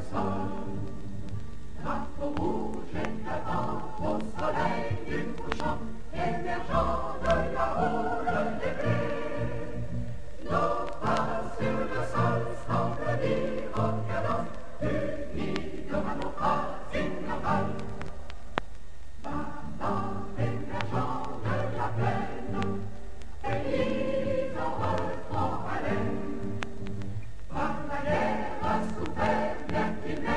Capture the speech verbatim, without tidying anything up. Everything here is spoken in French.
sol. Drapeau rouge éclatant au soleil du couchant, émergeant de là-haut le déblé. Nos pas sur le sol semblent dire au cadence, unis devant nos phrases immortales. Battant émergeant de la plaine, pays en repos haleine. Par la guerre a souffert bien qu'il